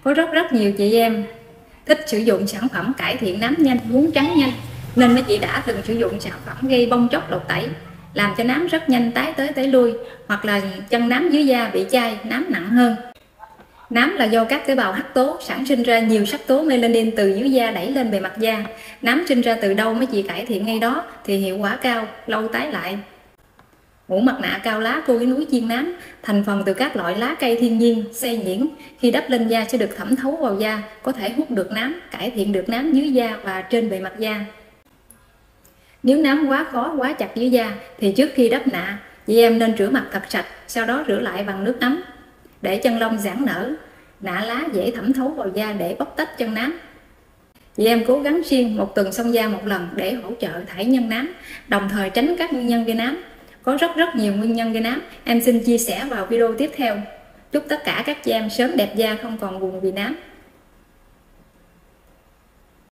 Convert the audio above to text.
Có rất nhiều chị em thích sử dụng sản phẩm cải thiện nám nhanh, muốn trắng nhanh, nên mấy chị đã từng sử dụng sản phẩm gây bong tróc đột tẩy, làm cho nám rất nhanh tái tới tái lui, hoặc là chân nám dưới da bị chai, nám nặng hơn. Nám là do các tế bào hắc tố sản sinh ra nhiều sắc tố melanin từ dưới da đẩy lên bề mặt da. Nám sinh ra từ đâu mấy chị cải thiện ngay đó thì hiệu quả cao, lâu tái lại. Mũ mặt nạ cao lá cô gái núi chiên nám, thành phần từ các loại lá cây thiên nhiên, xay nhuyễn, khi đắp lên da sẽ được thẩm thấu vào da, có thể hút được nám, cải thiện được nám dưới da và trên bề mặt da. Nếu nám quá khó, quá chặt dưới da thì trước khi đắp nạ, chị em nên rửa mặt thật sạch, sau đó rửa lại bằng nước ấm để chân lông giãn nở, nạ lá dễ thẩm thấu vào da để bóc tách chân nám. Chị em cố gắng xuyên 1 tuần xông da 1 lần để hỗ trợ thải nhân nám, đồng thời tránh các nguyên nhân gây nám. Có rất nhiều nguyên nhân gây nám, em xin chia sẻ vào video tiếp theo. Chúc tất cả các chị em sớm đẹp da, không còn buồn vì nám.